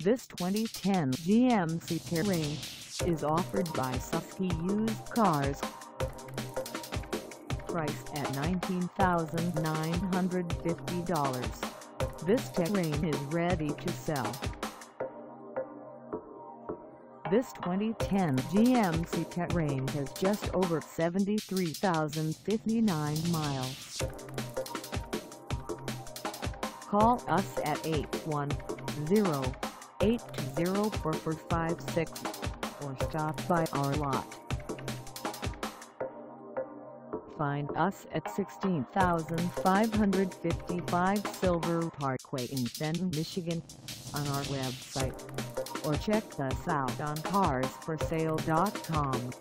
This 2010 GMC Terrain is offered by SUSKI Used Cars. Priced at $19,950. This Terrain is ready to sell. This 2010 GMC Terrain has just over 73,059 miles. Call us at 810-820-4456 or stop by our lot. Find us at 16,555 Silver Parkway in Fenton, Michigan, on our website, or check us out on carsforsale.com.